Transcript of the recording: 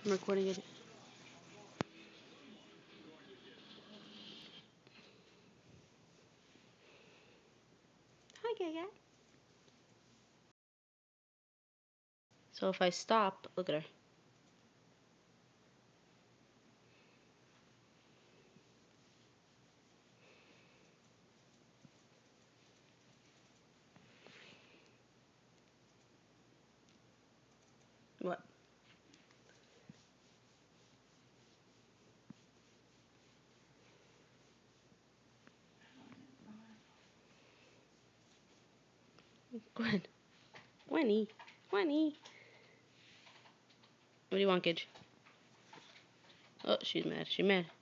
I'm recording it. Hi, Gaga. So if I stop, look at her. What? Gwen. Gwenny. Gwenny. What do you want, Gidge? Oh, she's mad. She's mad.